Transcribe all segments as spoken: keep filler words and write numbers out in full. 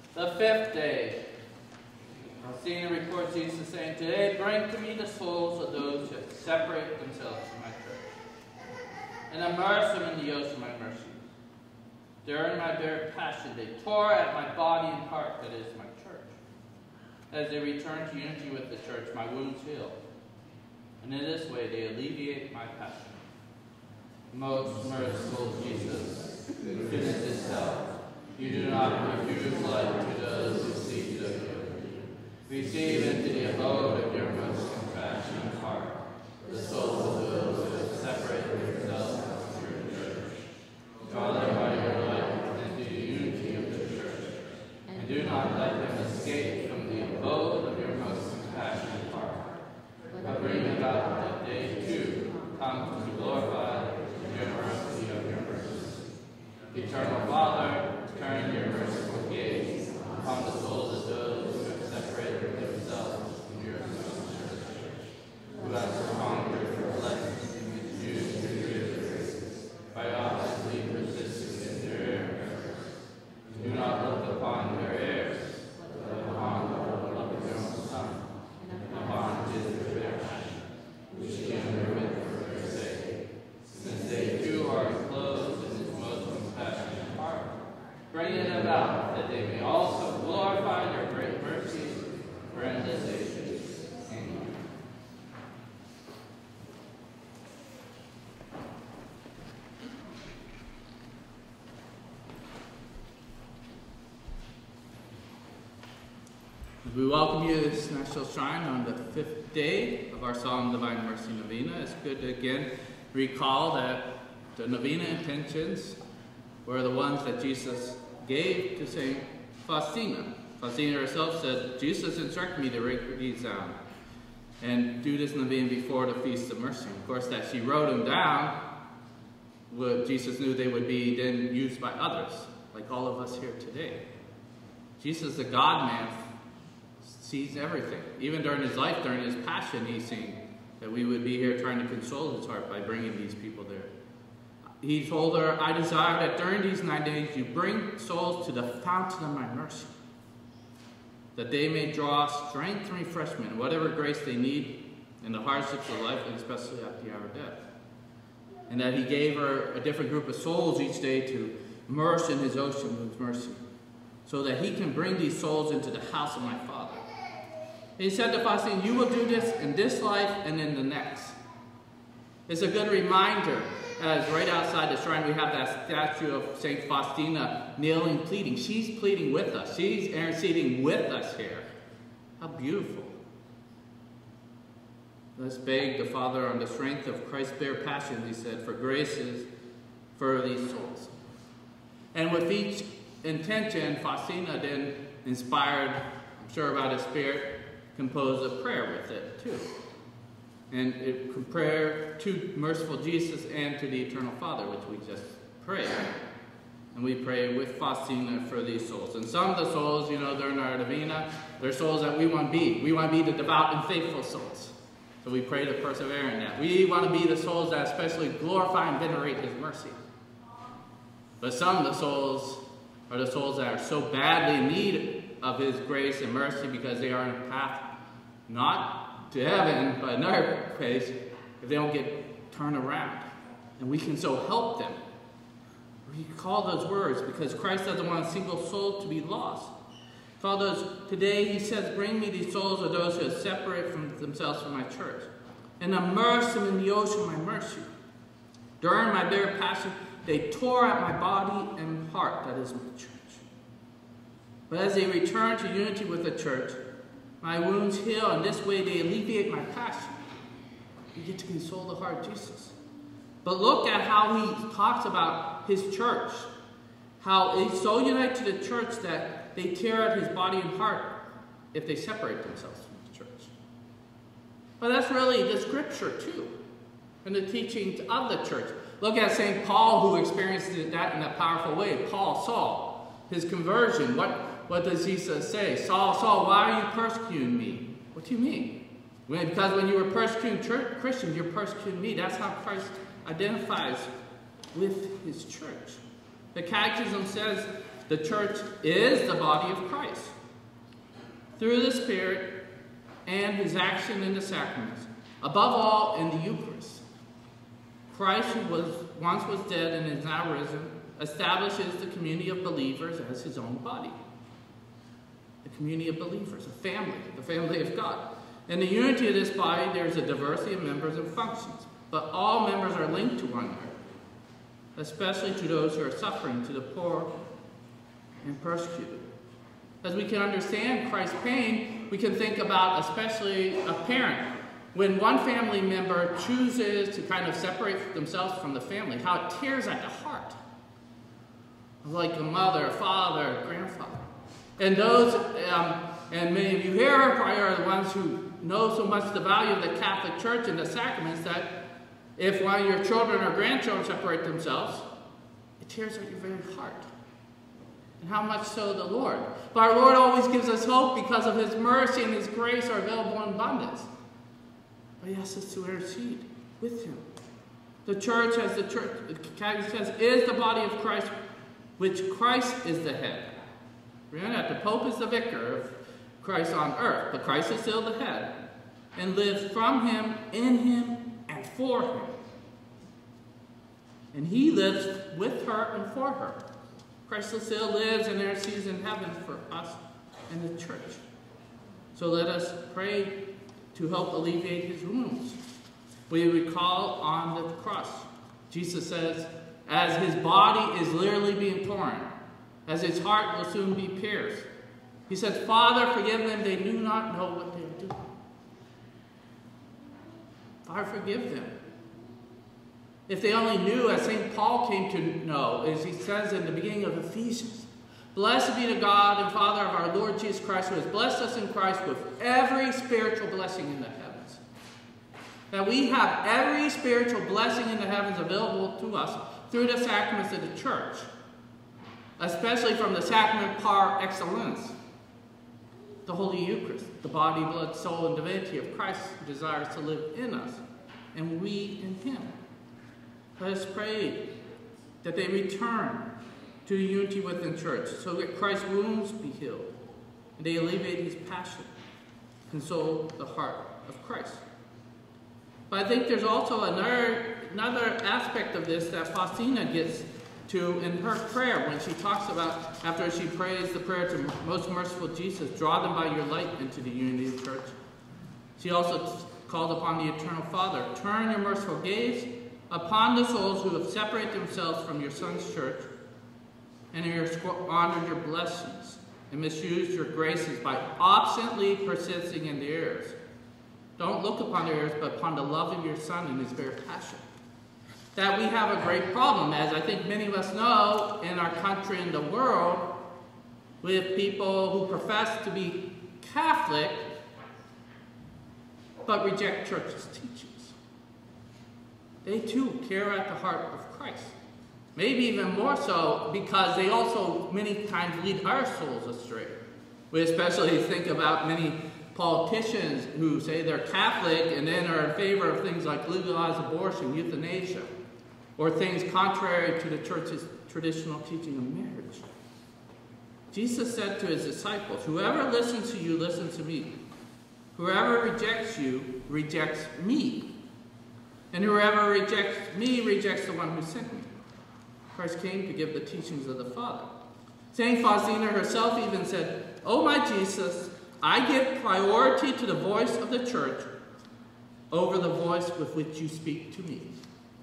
The fifth day. Faustina records Jesus saying, "Today bring to me the souls of those who have separated themselves from my church, and immerse them in the ocean of my mercy. During my bare passion, they tore at my body and heart, that is my church. As they return to unity with the church, my wounds heal, and in this way they alleviate my passion. Most merciful Jesus, goodness itself, you do not refuse life to those who seek to you. Receive into the abode of your most compassionate heart the souls of those who have separated themselves from your church. Draw them by your light into the unity of the church, and do not let them escape from the abode of your most compassionate heart, but bring about that they too come to glorify your mercy of your mercy. Eternal Father, turn your merciful gaze upon the souls of those who have separated themselves from your church, who have conquered for blessings and used your grace by obviously persisting in their errors. Do not look upon their errors, but upon the love of your own Son, and upon his perfection, which he underwent for their sake. Since they too are enclosed in his most compassionate heart, bring it about that they may also glorify your great mercy for endless ages. Amen. We welcome you to this National Shrine on the fifth day of our Solemn Divine Mercy Novena. It's good to again recall that the novena intentions were the ones that Jesus gave to Saint Faustina. Faustina herself said, Jesus instructed me to write these down and do this novena before the Feast of Mercy. Of course, that she wrote them down, what Jesus knew they would be then used by others, like all of us here today. Jesus, the God-man, sees everything. Even during his life, during his passion, he's seen that we would be here trying to console his heart by bringing these people there. He told her, I desire that during these nine days you bring souls to the fountain of my mercy, that they may draw strength and refreshment, whatever grace they need in the hardships of life, and especially at the hour of death. And that he gave her a different group of souls each day to immerse in his ocean of his mercy, so that he can bring these souls into the house of my Father. And he said to Faustina, you will do this in this life and in the next. It's a good reminder, as right outside the shrine we have that statue of Saint Faustina kneeling, pleading. She's pleading with us. She's interceding with us here. How beautiful. Let's beg the Father on the strength of Christ's bare passion, he said, for graces for these souls. And with each intention, Faustina then inspired, I'm sure by the Spirit, composed a prayer with it too. And it prayer to merciful Jesus and to the Eternal Father, which we just prayed. And we pray with Faustina for these souls. And some of the souls, you know, during our novena, they're souls that we want to be. We want to be the devout and faithful souls. So we pray to persevere in that. We want to be the souls that especially glorify and venerate his mercy. But some of the souls are the souls that are so badly in need of his grace and mercy because they are on a path not to heaven, but another place, if they don't get turned around. And we can so help them. We call those words because Christ doesn't want a single soul to be lost. Call those, today he says, bring me these souls of those who are separate from themselves from my church, and immerse them in the ocean of my mercy. During my bare passion, they tore at my body and heart, that is my church. But as they return to unity with the church, my wounds heal, and this way they alleviate my passion. We get to console the heart of Jesus. But look at how he talks about his church. How he's so united to the church that they tear at his body and heart if they separate themselves from the church. But that's really the scripture too, and the teachings of the church. Look at Saint Paul, who experienced that in a powerful way. Paul, Saul, his conversion. What, what does Jesus say? Saul, Saul, why are you persecuting me? What do you mean? When, because when you were persecuting church, Christians, you're persecuting me. That's how Christ identifies with his church. The Catechism says the church is the body of Christ. Through the Spirit and his action in the sacraments, above all in the Eucharist, Christ, who was once was dead and is now risen, establishes the community of believers as his own body. The community of believers, a family, the family of God. In the unity of this body, there is a diversity of members and functions, but all members are linked to one another, especially to those who are suffering, to the poor and persecuted. As we can understand Christ's pain, we can think about especially a parent. When one family member chooses to kind of separate themselves from the family, how it tears at the heart. Like a mother, a father, a grandfather. And those, um, and many of you here probably are the ones who know so much the value of the Catholic Church and the sacraments that if one of your children or grandchildren separate themselves, it tears at your very heart. And how much so the Lord. But our Lord always gives us hope because of his mercy and his grace are available in abundance. But he asks us to intercede with him. The church, as the church, the Catechism says, is the body of Christ, which Christ is the head. Remember that the Pope is the vicar of Christ on earth, but Christ is still the head, and lives from him, in him, and for him. And he lives with her and for her. Christ still lives and intercedes in heaven for us and the church. So let us pray to help alleviate his wounds. We recall on the cross, Jesus says, as his body is literally being torn, as his heart will soon be pierced, he says, Father, forgive them, they do not know what they are doing. Father, forgive them. If they only knew, as Saint Paul came to know, as he says in the beginning of Ephesians, blessed be the God and Father of our Lord Jesus Christ, who has blessed us in Christ with every spiritual blessing in the heavens. That we have every spiritual blessing in the heavens available to us through the sacraments of the church, especially from the sacrament par excellence, the Holy Eucharist, the body, blood, soul, and divinity of Christ who desires to live in us, and we in him. Let us pray that they return to the unity within church, so that Christ's wounds be healed, and they alleviate his passion, console the heart of Christ. But I think there's also another, another aspect of this that Faustina gets to in her prayer when she talks about, after she prays the prayer to most merciful Jesus, draw them by your light into the unity of church. She also called upon the eternal Father, turn your merciful gaze upon the souls who have separated themselves from your Son's church and who have squandered your blessings and misused your graces by obstinately persisting in the errors. Don't look upon the errors, but upon the love of your Son and his very passion. That we have a great problem, as I think many of us know, in our country and the world, with people who profess to be Catholic, but reject church's teachings. They too care at the heart of Christ. Maybe even more so because they also many times lead our souls astray. We especially think about many politicians who say they're Catholic and then are in favor of things like legalized abortion, euthanasia, or things contrary to the church's traditional teaching of marriage. Jesus said to his disciples, whoever listens to you, listens to me. Whoever rejects you, rejects me. And whoever rejects me, rejects the one who sent me. Christ came to give the teachings of the Father. Saint Faustina herself even said, O my Jesus, I give priority to the voice of the church over the voice with which you speak to me.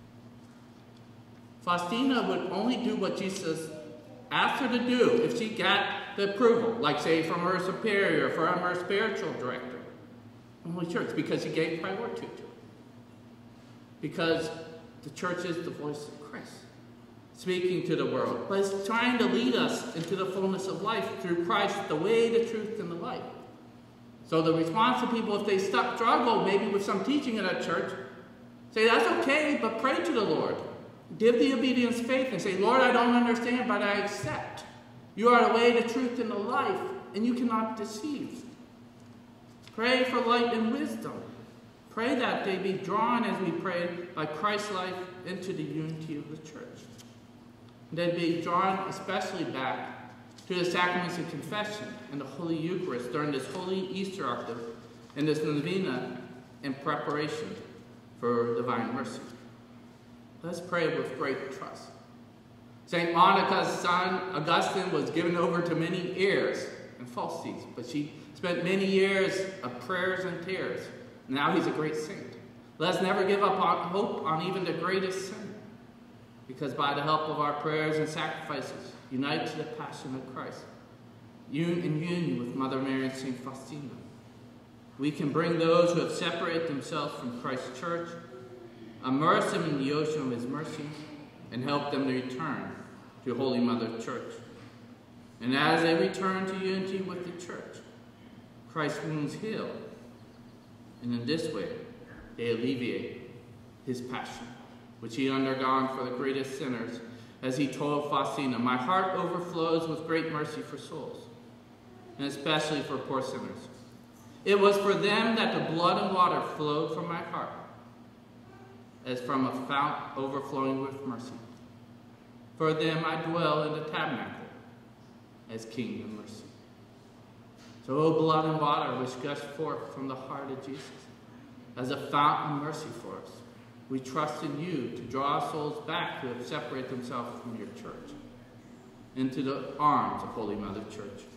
Faustina would only do what Jesus asked her to do if she got the approval, like say from her superior, from her spiritual director, from the church, because he gave priority to it. Because the church is the voice of Christ, speaking to the world, but it's trying to lead us into the fullness of life through Christ, the way, the truth, and the life. So the response to people, if they struggle maybe with some teaching in a church, say, that's okay, but pray to the Lord. Give the obedience faith and say, Lord, I don't understand, but I accept. You are the way, the truth, and the life, and you cannot deceive. Pray for light and wisdom. Pray that they be drawn, as we pray, by Christ's life into the unity of the church. They'd be drawn especially back to the sacraments of confession and the Holy Eucharist during this Holy Easter Octave and this novena in preparation for divine mercy. Let's pray with great trust. Saint Monica's son, Augustine, was given over to many errors and falsities, but she spent many years of prayers and tears. Now he's a great saint. Let us never give up on hope on even the greatest sin, because by the help of our prayers and sacrifices, unite to the passion of Christ, in union with Mother Mary and Saint Faustina, we can bring those who have separated themselves from Christ's church, immerse them in the ocean of his mercy, and help them to return to Holy Mother Church. And as they return to unity with the church, Christ's wounds heal, and in this way, they alleviate his passion, which he undergone for the greatest sinners, as he told Faustina, "My heart overflows with great mercy for souls, and especially for poor sinners. It was for them that the blood and water flowed from my heart, as from a fount overflowing with mercy. For them I dwell in the tabernacle, as King of mercy." So, O blood and water which gush forth from the heart of Jesus, as a fountain of mercy for us, we trust in you to draw souls back who have separated themselves from your church, into the arms of Holy Mother Church.